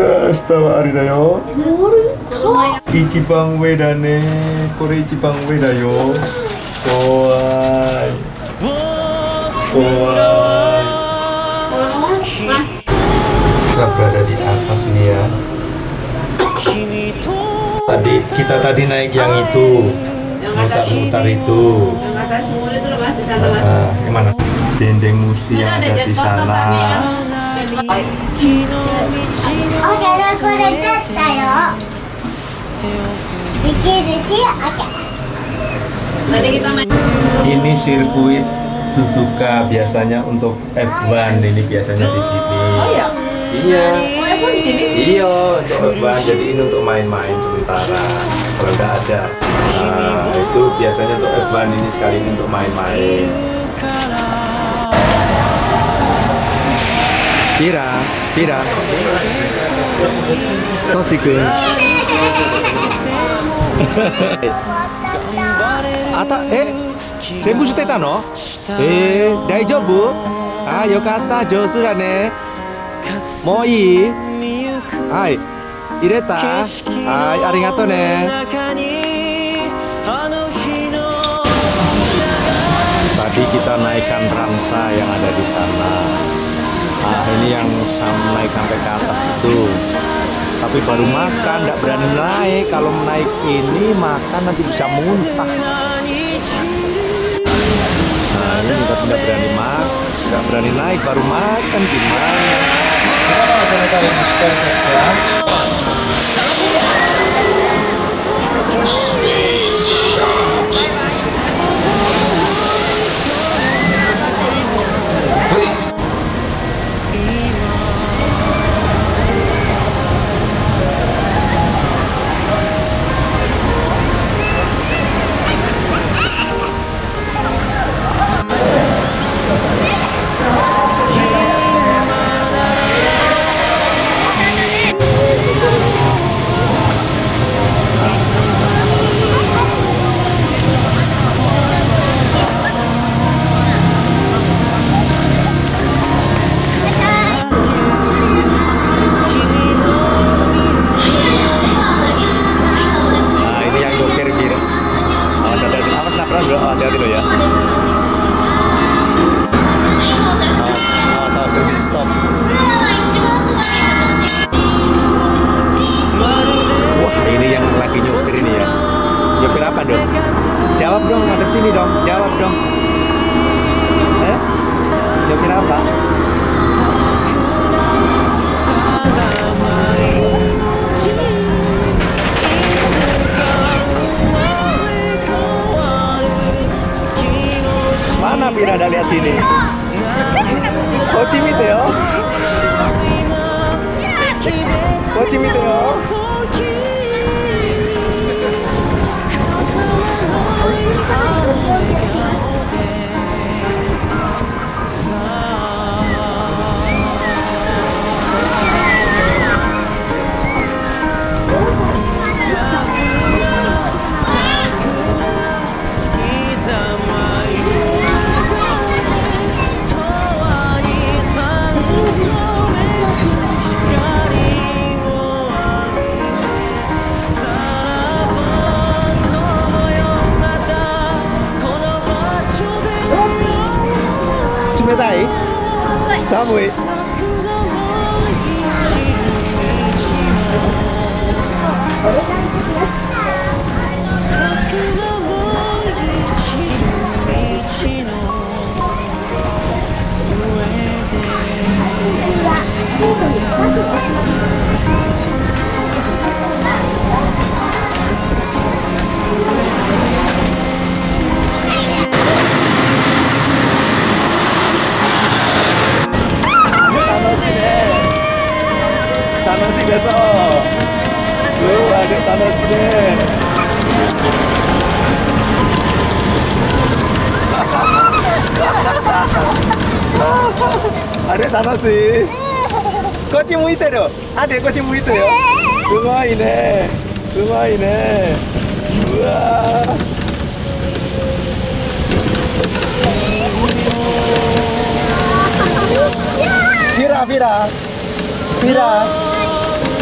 スタはあれだよ。一番上だね。これ一番上だよ。怖い。怖い。Kita berada di atas nih ya. Kita tadi naik yang itu, mutar-mutar itu. Yang atas semua itu loh mas, di sana mas. Gimana? Dendeng musi yang ada di sana. Tadi kita main. Ini sirkuit Suzuka biasanya untuk F1 ini biasanya di sini. Oh iya? Iya. Oh F1 di sini? Iya, untuk F1 jadi ini untuk main-main sementara. Kalau nggak ada, nah itu biasanya untuk F1 ini sekali ini untuk main-main. Pira. Tosiku. Senbu shite no? Daijoubu? Yokatta, jouzu da ne. Mou ii? Hai. Ireta? Hai, arigatou ne. Tadi kita naikkan rangsa yang ada di sana. Nah, ini yang naik sampai ke atas itu. Tapi baru makan, nggak berani naik. Kalau naik ini makan nanti bisa muntah. Nah, ini juga tidak berani makan, nggak berani naik, baru makan gimana? Hati-hati lo ya. Stop. Wah, ini yang lagi nyupir ini ya. Nyupir apa dong? Jawab dong, ada sini dong. Jawab dong. Nyupir apa? Mana Pira, ada lihat sini. Kochi mite yo. Kochi mite yo. Samui. Tanoshi desu. Ada Tanoshi deh. Ada Tanoshi. Kochi muiteru. Ada kochi muiteru. Sumai ne. Sumai ne. Wah. Pira.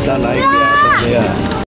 kita naik di atas ya.